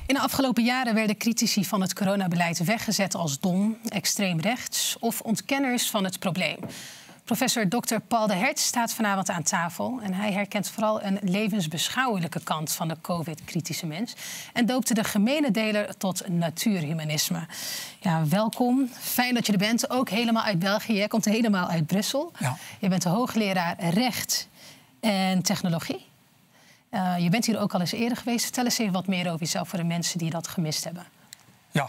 In de afgelopen jaren werden critici van het coronabeleid weggezet als dom, extreem rechts of ontkenners van het probleem. Professor Dr. Paul de Hert staat vanavond aan tafel en hij herkent vooral een levensbeschouwelijke kant van de COVID-kritische mens en doopte de gemene deler tot natuurhumanisme. Ja, welkom. Fijn dat je er bent, ook helemaal uit België. Jij komt helemaal uit Brussel. Ja. Je bent de hoogleraar recht en technologie. Je bent hier ook al eens eerder geweest. Vertel eens even wat meer over jezelf voor de mensen die dat gemist hebben. Ja,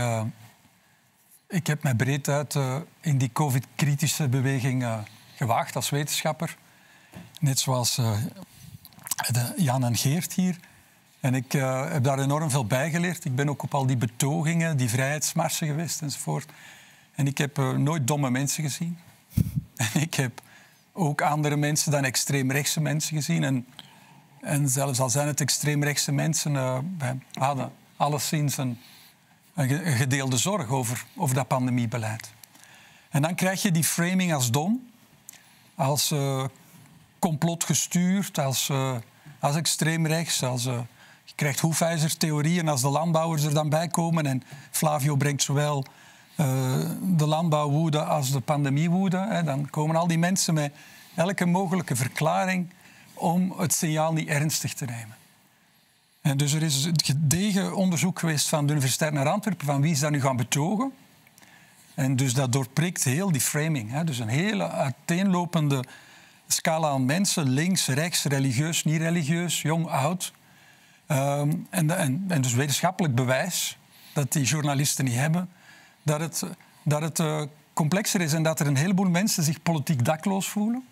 ik heb mij breed uit in die COVID-kritische beweging gewaagd als wetenschapper. Net zoals Jan en Geert hier. En ik heb daar enorm veel bij geleerd. Ik ben ook op al die betogingen, die vrijheidsmarsen geweest enzovoort. En ik heb nooit domme mensen gezien. En ik heb ook andere mensen dan extreemrechtse mensen gezien. En zelfs al zijn het extreemrechtse mensen, we hadden alleszins een gedeelde zorg over dat pandemiebeleid. En dan krijg je die framing als dom, als complotgestuurd, als extreemrechts. Je krijgt Hoefijzer-theorieën als de landbouwers er dan bij komen. En Flavio brengt zowel de landbouwwoede als de pandemiewoede. Dan komen al die mensen met elke mogelijke verklaring om het signaal niet ernstig te nemen. En dus er is een gedegen onderzoek geweest van de Universiteit naar Antwerpen van wie is dat nu gaan betogen. En dus dat doorprikt heel die framing. Dus een hele uiteenlopende scala aan mensen, links, rechts, religieus, niet religieus, jong, oud. En dus wetenschappelijk bewijs dat die journalisten niet hebben, dat het complexer is en dat er een heleboel mensen zich politiek dakloos voelen.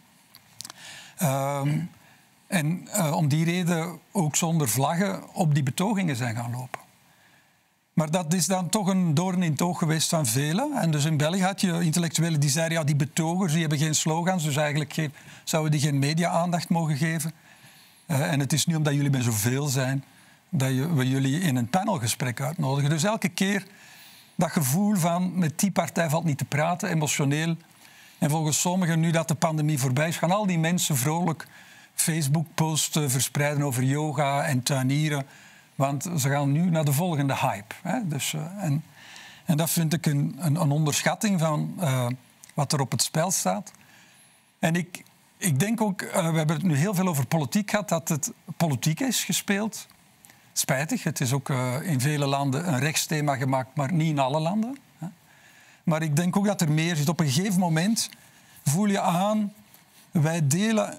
En om die reden ook zonder vlaggen op die betogingen zijn gaan lopen. Maar dat is dan toch een doorn in het oog geweest van velen. En dus in België had je intellectuelen die zeiden, ja, die betogers die hebben geen slogans, dus eigenlijk zouden die geen media-aandacht mogen geven. En het is niet omdat jullie met zoveel zijn dat we jullie in een panelgesprek uitnodigen. Dus elke keer dat gevoel van met die partij valt niet te praten, emotioneel. En volgens sommigen, nu dat de pandemie voorbij is, gaan al die mensen vrolijk Facebook-posts verspreiden over yoga en tuinieren. Want ze gaan nu naar de volgende hype. Hè? Dus, en dat vind ik een onderschatting van wat er op het spel staat. En ik denk ook, we hebben het nu heel veel over politiek gehad, dat het politiek is gespeeld. Spijtig, het is ook in vele landen een rechtsthema gemaakt, maar niet in alle landen. Hè? Maar ik denk ook dat er meer zit. Op een gegeven moment voel je aan, wij delen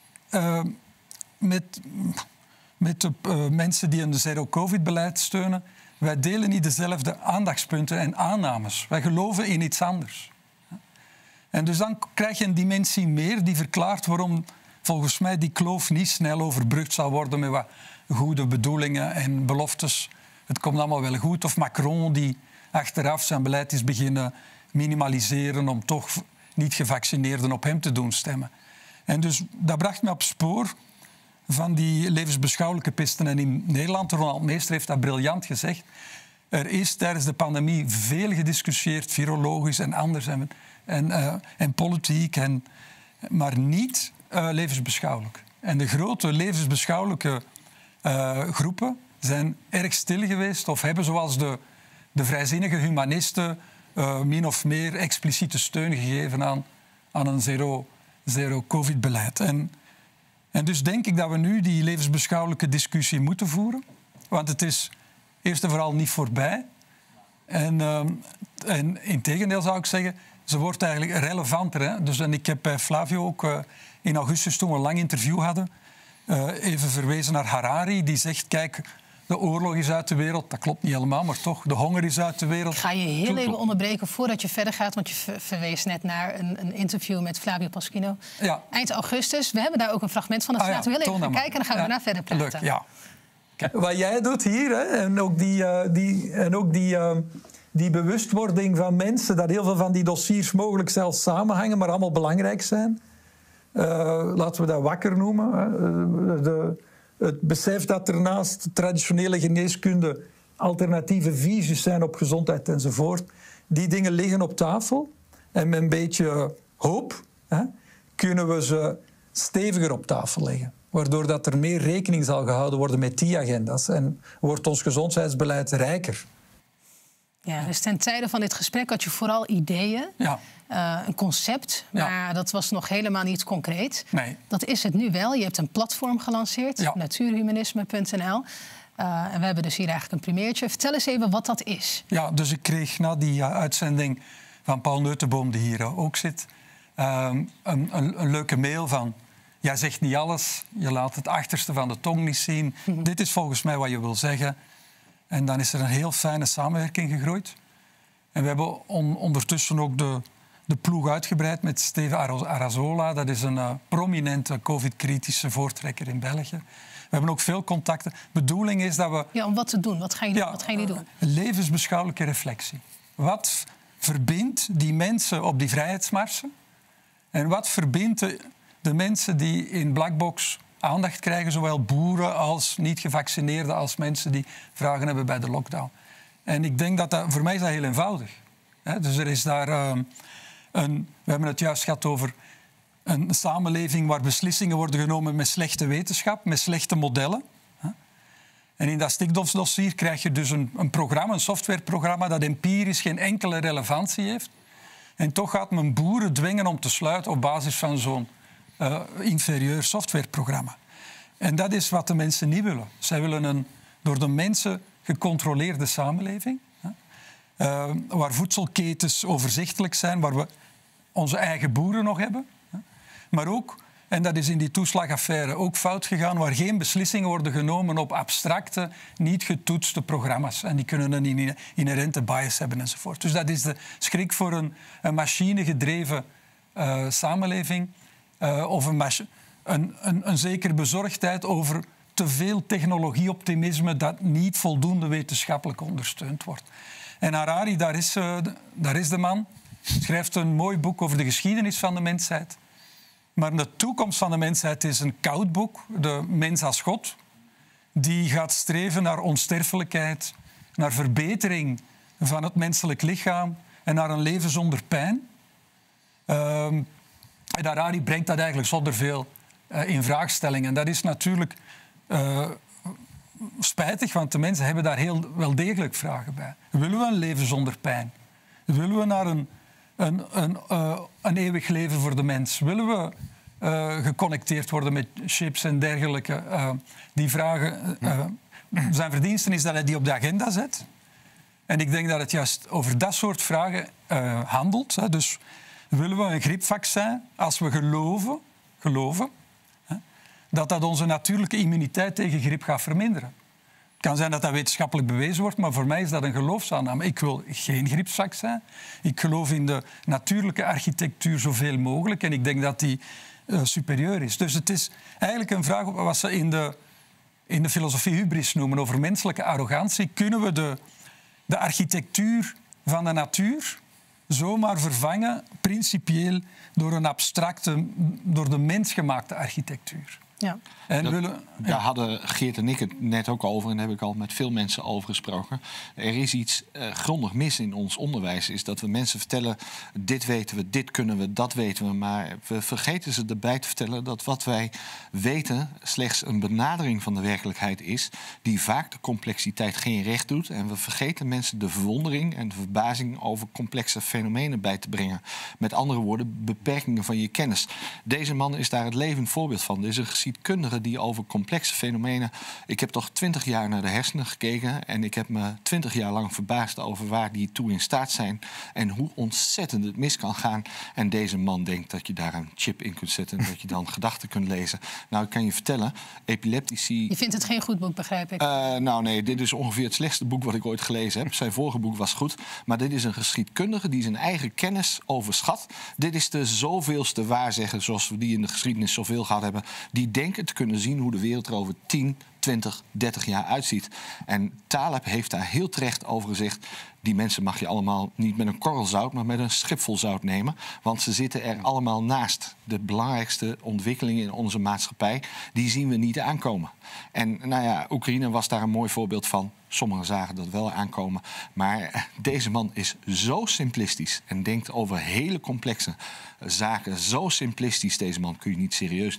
met de mensen die een zero-covid-beleid steunen, wij delen niet dezelfde aandachtspunten en aannames. Wij geloven in iets anders. En dus dan krijg je een dimensie meer die verklaart waarom volgens mij die kloof niet snel overbrugd zal worden met wat goede bedoelingen en beloftes. Het komt allemaal wel goed. Of Macron die achteraf zijn beleid is beginnen minimaliseren om toch niet gevaccineerden op hem te doen stemmen. En dus dat bracht me op spoor van die levensbeschouwelijke pisten. En in Nederland, Ronald Meester heeft dat briljant gezegd. Er is tijdens de pandemie veel gediscussieerd, virologisch en anders en politiek, maar niet levensbeschouwelijk. En de grote levensbeschouwelijke groepen zijn erg stil geweest of hebben zoals de vrijzinnige humanisten min of meer expliciete steun gegeven aan een zero-covid-beleid. En dus denk ik dat we nu die levensbeschouwelijke discussie moeten voeren. Want het is eerst en vooral niet voorbij. En integendeel zou ik zeggen, ze wordt eigenlijk relevanter. Hè? Dus, en ik heb bij Flavio ook in augustus, toen we een lang interview hadden, even verwezen naar Harari. Die zegt, kijk, de oorlog is uit de wereld. Dat klopt niet helemaal, maar toch, de honger is uit de wereld. Ik ga je heel even onderbreken voordat je verder gaat, want je verwees net naar een interview met Flavio Paschino. Ja. Eind augustus. We hebben daar ook een fragment van. Dat laten we heel even gaan kijken en dan gaan we daarna verder praten. Leuk, ja. Kijk. Wat jij doet hier, hè, en ook die bewustwording van mensen, dat heel veel van die dossiers mogelijk zelfs samenhangen, maar allemaal belangrijk zijn. Laten we dat wakker noemen. Hè. Het besef dat er naast traditionele geneeskunde alternatieve visies zijn op gezondheid enzovoort, die dingen liggen op tafel. En met een beetje hoop kunnen we ze steviger op tafel leggen. waardoor dat er meer rekening zal gehouden worden met die agenda's. En wordt ons gezondheidsbeleid rijker. Ja, dus ten tijde van dit gesprek had je vooral ideeën, een concept, maar dat was nog helemaal niet concreet. Nee. Dat is het nu wel. Je hebt een platform gelanceerd, natuurhumanisme.nl. En we hebben dus hier eigenlijk een primeurtje. Vertel eens even wat dat is. Ja, dus ik kreeg na die uitzending van Paul Neutenboom, die hier ook zit, een leuke mail van... Jij zegt niet alles, je laat het achterste van de tong niet zien. Dit is volgens mij wat je wil zeggen. En dan is er een heel fijne samenwerking gegroeid. En we hebben ondertussen ook de ploeg uitgebreid met Steven Arazola. Dat is een prominente covid-kritische voortrekker in België. We hebben ook veel contacten. De bedoeling is dat we... Ja, om wat te doen? Wat gaan jullie doen? Levensbeschouwelijke reflectie. Wat verbindt die mensen op die vrijheidsmarsen? En wat verbindt de mensen die in Blackbox aandacht krijgen, zowel boeren als niet-gevaccineerden, als mensen die vragen hebben bij de lockdown? En ik denk dat voor mij is dat heel eenvoudig. Dus er is daar we hebben het juist gehad over een samenleving waar beslissingen worden genomen met slechte wetenschap, met slechte modellen. En in dat stikstofdossier krijg je dus een programma, een softwareprogramma dat empirisch geen enkele relevantie heeft. En toch gaat men boeren dwingen om te sluiten op basis van zo'n inferieur softwareprogramma. En dat is wat de mensen niet willen. Zij willen een door de mensen gecontroleerde samenleving, waar voedselketens overzichtelijk zijn, waar we onze eigen boeren nog hebben. Maar ook, en dat is in die toeslagaffaire ook fout gegaan, waar geen beslissingen worden genomen op abstracte, niet getoetste programma's. En die kunnen een inherente bias hebben enzovoort. Dus dat is de schrik voor een machinegedreven samenleving. Of een zekere bezorgdheid over te veel technologieoptimisme dat niet voldoende wetenschappelijk ondersteund wordt. En Harari, daar is de man. Schrijft een mooi boek over de geschiedenis van de mensheid. Maar de toekomst van de mensheid is een koud boek, De Mens als God. Die gaat streven naar onsterfelijkheid, naar verbetering van het menselijk lichaam en naar een leven zonder pijn. En Harari brengt dat eigenlijk zonder veel in vraagstelling. En dat is natuurlijk spijtig, want de mensen hebben daar heel wel degelijk vragen bij. Willen we een leven zonder pijn? Willen we naar een eeuwig leven voor de mens? Willen we geconnecteerd worden met chips en dergelijke? Die vragen... zijn verdiensten is dat hij die op de agenda zet. En ik denk dat het juist over dat soort vragen handelt. Hè. Dus willen we een griepvaccin als we geloven dat onze natuurlijke immuniteit tegen griep gaat verminderen? Het kan zijn dat dat wetenschappelijk bewezen wordt, maar voor mij is dat een geloofsaanname. Ik wil geen griepsvaccin. Ik geloof in de natuurlijke architectuur zoveel mogelijk en ik denk dat die superieur is. Dus het is eigenlijk een vraag wat ze in de filosofie hubris noemen over menselijke arrogantie. Kunnen we de architectuur van de natuur zomaar vervangen, principieel, door een abstracte, door de mens gemaakte architectuur? Ja. En daar hadden Geert en ik het net ook over, en daar heb ik al met veel mensen over gesproken. Er is iets grondig mis in ons onderwijs, is dat we mensen vertellen, dit weten we, dit kunnen we, dat weten we. Maar we vergeten ze erbij te vertellen dat wat wij weten slechts een benadering van de werkelijkheid is, die vaak de complexiteit geen recht doet. En we vergeten mensen de verwondering en de verbazing over complexe fenomenen bij te brengen. Met andere woorden, beperkingen van je kennis. Deze man is daar het levend voorbeeld van. Er is een geschiedkundige die over complexe fenomenen... Ik heb toch 20 jaar naar de hersenen gekeken en ik heb me 20 jaar lang verbaasd over waar die toe in staat zijn en hoe ontzettend het mis kan gaan. En deze man denkt dat je daar een chip in kunt zetten en dat je dan gedachten kunt lezen. Nou, ik kan je vertellen, epileptici... Je vindt het geen goed boek, begrijp ik? Nou nee, dit is ongeveer het slechtste boek wat ik ooit gelezen heb. Zijn vorige boek was goed, maar dit is een geschiedkundige die zijn eigen kennis overschat. Dit is de zoveelste waarzegger, zoals we die in de geschiedenis zoveel gehad hebben, die denken te kunnen zien hoe de wereld er over 10, 20, 30 jaar uitziet. En Taleb heeft daar heel terecht over gezegd, die mensen mag je allemaal niet met een korrel zout, maar met een schip vol zout nemen. Want ze zitten er allemaal naast. De belangrijkste ontwikkelingen in onze maatschappij, die zien we niet aankomen. En nou ja, Oekraïne was daar een mooi voorbeeld van. Sommigen zagen dat wel aankomen. Maar deze man is zo simplistisch en denkt over hele complexe zaken. Zo simplistisch, deze man, kun je niet serieus nemen.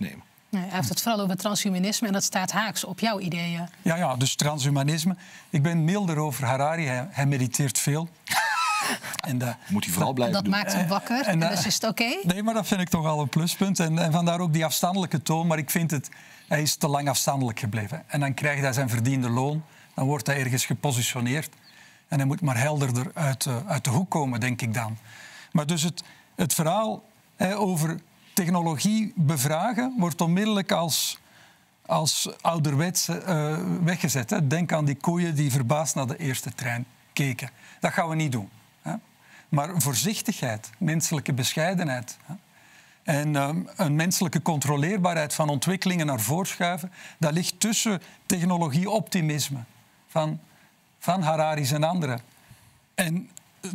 Nee, hij heeft het vooral over transhumanisme en dat staat haaks op jouw ideeën. Ja, dus transhumanisme. Ik ben milder over Harari, hij mediteert veel. En moet hij vooral blijven doen. Dat maakt hem wakker en dus is het oké? Nee, maar dat vind ik toch al een pluspunt. En vandaar ook die afstandelijke toon. Maar ik vind hij is te lang afstandelijk gebleven. En dan krijgt hij zijn verdiende loon. Dan wordt hij ergens gepositioneerd. En hij moet maar helderder uit de hoek komen, denk ik dan. Maar dus het verhaal over technologie bevragen wordt onmiddellijk als ouderwets weggezet. Hè. Denk aan die koeien die verbaasd naar de eerste trein keken. Dat gaan we niet doen. Hè. Maar voorzichtigheid, menselijke bescheidenheid... Hè. En een menselijke controleerbaarheid van ontwikkelingen naar voren schuiven, dat ligt tussen technologie-optimisme van Harari en anderen. En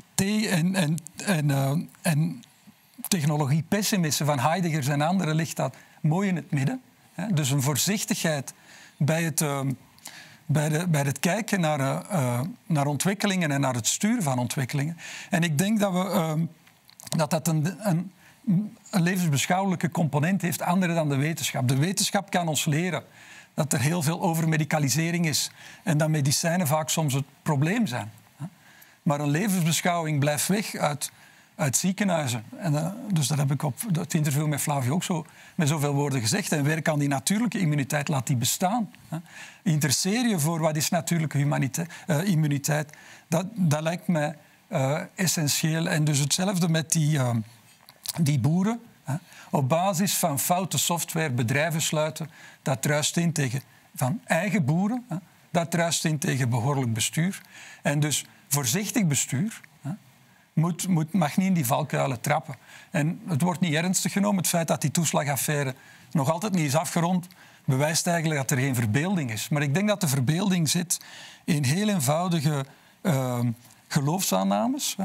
technologie-pessimisme van Heidegger en anderen ligt dat mooi in het midden. Dus een voorzichtigheid bij het kijken naar ontwikkelingen en naar het sturen van ontwikkelingen. En ik denk dat een levensbeschouwelijke component heeft, andere dan de wetenschap. De wetenschap kan ons leren dat er heel veel overmedicalisering is en dat medicijnen vaak soms het probleem zijn. Maar een levensbeschouwing blijft weg uit ziekenhuizen. En, dus dat heb ik op het interview met Flavio ook zo met zoveel woorden gezegd. En werk aan die natuurlijke immuniteit, laat die bestaan. Interesseer je voor wat is natuurlijke immuniteit. Dat lijkt mij essentieel. En dus hetzelfde met die boeren. Op basis van foute software bedrijven sluiten, dat druist in tegen van eigen boeren. Dat druist in tegen behoorlijk bestuur. En dus voorzichtig bestuur mag niet in die valkuilen trappen. En het wordt niet ernstig genomen. Het feit dat die toeslagaffaire nog altijd niet is afgerond, bewijst eigenlijk dat er geen verbeelding is. Maar ik denk dat de verbeelding zit in heel eenvoudige geloofsaannames.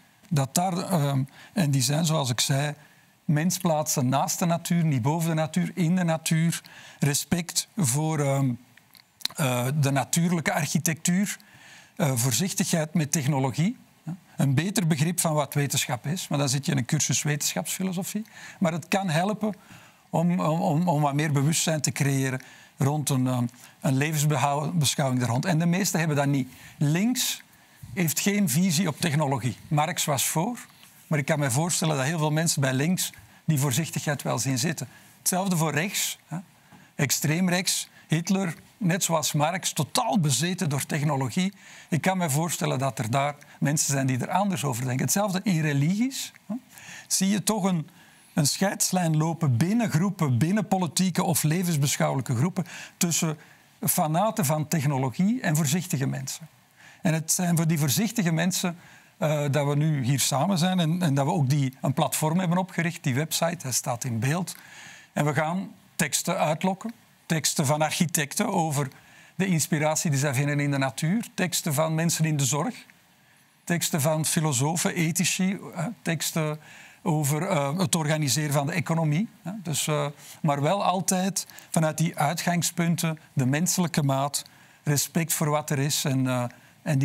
En die zijn, zoals ik zei, mens plaatsen naast de natuur, niet boven de natuur, in de natuur. Respect voor de natuurlijke architectuur. Voorzichtigheid met technologie. Een beter begrip van wat wetenschap is. Maar dan zit je in een cursus wetenschapsfilosofie. Maar het kan helpen om wat meer bewustzijn te creëren rond een levensbeschouwing er rond. En de meesten hebben dat niet. Links heeft geen visie op technologie. Marx was voor, maar ik kan me voorstellen dat heel veel mensen bij links die voorzichtigheid wel zien zitten. Hetzelfde voor rechts. Extreem rechts. Hitler, net zoals Marx, totaal bezeten door technologie. Ik kan me voorstellen dat er daar mensen zijn die er anders over denken. Hetzelfde in religies. Zie je toch een scheidslijn lopen binnen groepen, binnen politieke of levensbeschouwelijke groepen, tussen fanaten van technologie en voorzichtige mensen. En het zijn voor die voorzichtige mensen dat we nu hier samen zijn en dat we ook een platform hebben opgericht, die website, hij staat in beeld. En we gaan teksten uitlokken. Teksten van architecten over de inspiratie die zij vinden in de natuur. Teksten van mensen in de zorg. Teksten van filosofen, ethici. Teksten over het organiseren van de economie. Dus, maar wel altijd vanuit die uitgangspunten, de menselijke maat, respect voor wat er is en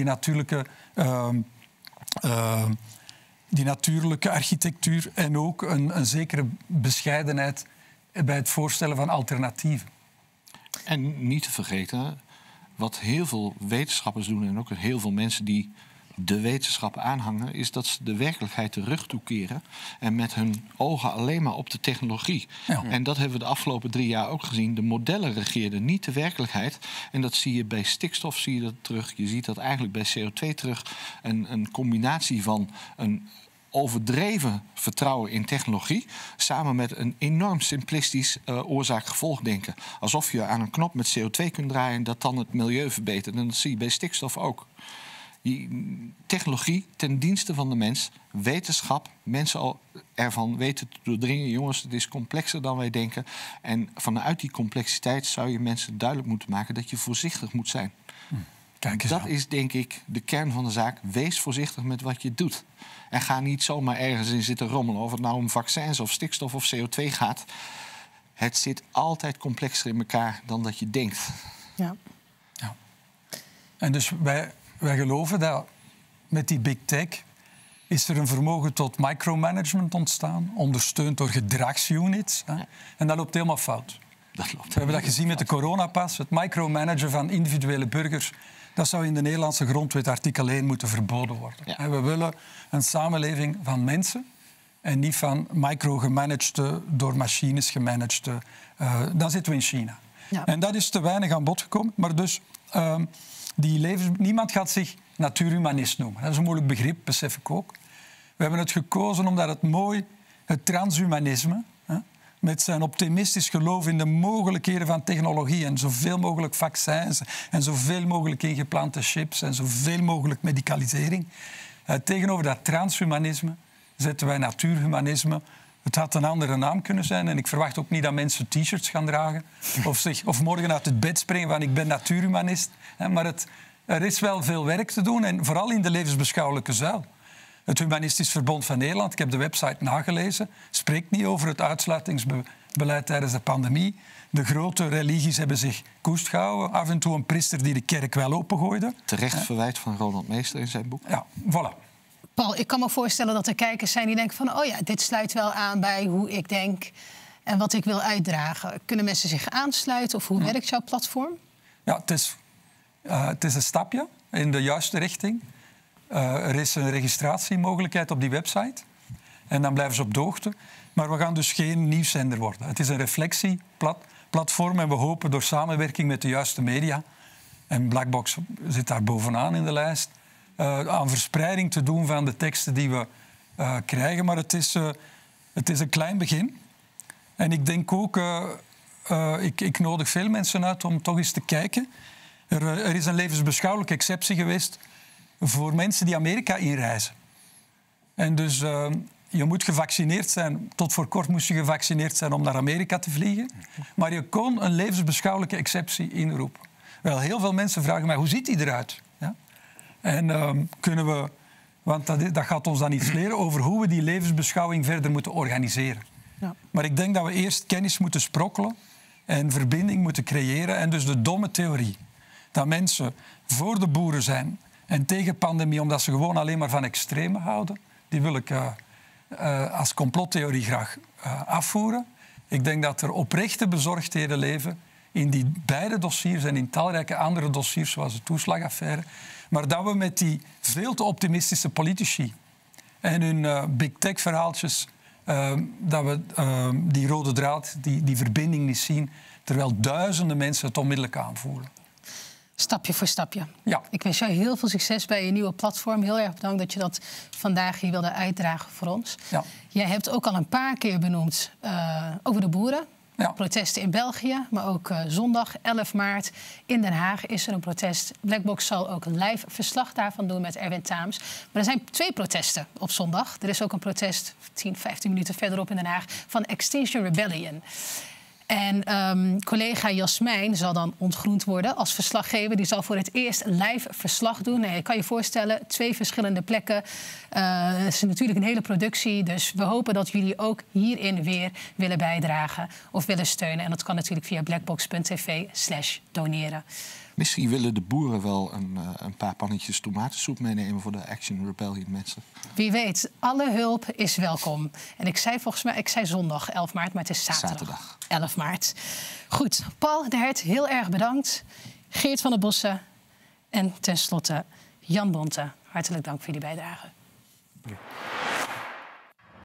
die natuurlijke architectuur en ook een zekere bescheidenheid bij het voorstellen van alternatieven. En niet te vergeten, wat heel veel wetenschappers doen en ook heel veel mensen die de wetenschap aanhangen, is dat ze de werkelijkheid de rug toekeren en met hun ogen alleen maar op de technologie. Ja. En dat hebben we de afgelopen 3 jaar ook gezien. De modellen regeerden niet de werkelijkheid. En dat zie je bij stikstof, zie je dat terug. Je ziet dat eigenlijk bij CO2 terug. Een combinatie van een overdreven vertrouwen in technologie, samen met een enorm simplistisch oorzaak-gevolgdenken. Alsof je aan een knop met CO2 kunt draaien en dat dan het milieu verbetert. En dat zie je bij stikstof ook. Die technologie ten dienste van de mens, wetenschap, mensen al ervan weten te doordringen. Jongens, het is complexer dan wij denken. En vanuit die complexiteit zou je mensen duidelijk moeten maken dat je voorzichtig moet zijn. Kijk eens dat aan. is denk ik de kern van de zaak. Wees voorzichtig met wat je doet. En ga niet zomaar ergens in zitten rommelen. Of het nou om vaccins of stikstof of CO2 gaat. Het zit altijd complexer in elkaar dan dat je denkt. Ja. Ja. En dus wij geloven dat met die big tech is er een vermogen tot micromanagement ontstaan, ondersteund door gedragsunits. Hè? En dat loopt helemaal fout. Dat loopt. We hebben dat gezien met de coronapas. Het micromanagen van individuele burgers. Dat zou in de Nederlandse grondwet artikel 1 moeten verboden worden. Ja. We willen een samenleving van mensen en niet van micro-gemanaged, door machines gemanaged. Dan zitten we in China. Ja. En dat is te weinig aan bod gekomen. Maar dus, niemand gaat zich natuurhumanist noemen. Dat is een moeilijk begrip, besef ik ook. We hebben het gekozen omdat het mooi, het transhumanisme, met zijn optimistisch geloof in de mogelijkheden van technologie en zoveel mogelijk vaccins en zoveel mogelijk ingeplante chips en zoveel mogelijk medicalisering. Tegenover dat transhumanisme zetten wij natuurhumanisme. Het had een andere naam kunnen zijn en ik verwacht ook niet dat mensen t-shirts gaan dragen of morgen uit het bed springen van ik ben natuurhumanist. Maar er is wel veel werk te doen en vooral in de levensbeschouwelijke zuil. Het Humanistisch Verbond van Nederland, ik heb de website nagelezen, spreekt niet over het uitsluitingsbeleid tijdens de pandemie. De grote religies hebben zich koest gehouden. Af en toe een priester die de kerk wel opengooide. Terecht verwijt van Ronald Meester in zijn boek. Ja, voilà. Paul, ik kan me voorstellen dat er kijkers zijn die denken van... oh ja, dit sluit wel aan bij hoe ik denk en wat ik wil uitdragen. Kunnen mensen zich aansluiten of hoe werkt jouw platform? Ja, het is een stapje in de juiste richting. Er is een registratiemogelijkheid op die website. En dan blijven ze op de hoogte. Maar we gaan dus geen nieuwszender worden. Het is een reflectieplatform en we hopen door samenwerking met de juiste media... en Blackbox zit daar bovenaan in de lijst... aan verspreiding te doen van de teksten die we krijgen. Maar het is een klein begin. En ik denk ook... ik nodig veel mensen uit om toch eens te kijken. Er is een levensbeschouwelijke exceptie geweest... voor mensen die Amerika inreizen. En dus je moet gevaccineerd zijn. Tot voor kort moest je gevaccineerd zijn om naar Amerika te vliegen. Maar je kon een levensbeschouwelijke exceptie inroepen. Wel, heel veel mensen vragen mij, hoe ziet die eruit? Ja? En kunnen we... Want dat gaat ons dan iets leren over hoe we die levensbeschouwing verder moeten organiseren. Ja. Maar ik denk dat we eerst kennis moeten sprokkelen en verbinding moeten creëren. En dus de domme theorie dat mensen voor de boeren zijn... en tegen pandemie, omdat ze gewoon alleen maar van extreme houden... die wil ik als complottheorie graag afvoeren. Ik denk dat er oprechte bezorgdheden leven... in die beide dossiers en in talrijke andere dossiers... zoals de toeslagaffaire. Maar dat we met die veel te optimistische politici... en hun big tech verhaaltjes... dat we die rode draad, die verbinding niet zien... terwijl duizenden mensen het onmiddellijk aanvoelen. Stapje voor stapje. Ja. Ik wens jou heel veel succes bij je nieuwe platform. Heel erg bedankt dat je dat vandaag hier wilde uitdragen voor ons. Ja. Jij hebt ook al een paar keer benoemd over de boeren. Ja. Protesten in België, maar ook zondag 11 maart in Den Haag is er een protest. Blackbox zal ook een live verslag daarvan doen met Erwin Taams. Maar er zijn 2 protesten op zondag. Er is ook een protest 10, 15 minuten verderop in Den Haag van Extinction Rebellion. En collega Jasmijn zal dan ontgroend worden als verslaggever. Die zal voor het eerst live verslag doen. Je kan je voorstellen, 2 verschillende plekken. Het is natuurlijk een hele productie. Dus we hopen dat jullie ook hierin weer willen bijdragen of willen steunen. En dat kan natuurlijk via blackbox.tv/doneren. Misschien willen de boeren wel een paar pannetjes tomatensoep meenemen voor de Action Rebellion mensen. Wie weet, alle hulp is welkom. En ik zei zondag 11 maart, maar het is zaterdag 11 maart. Goed, Paul de Hert, heel erg bedankt. Geert van der Bossen en tenslotte Jan Bonte. Hartelijk dank voor jullie bijdrage.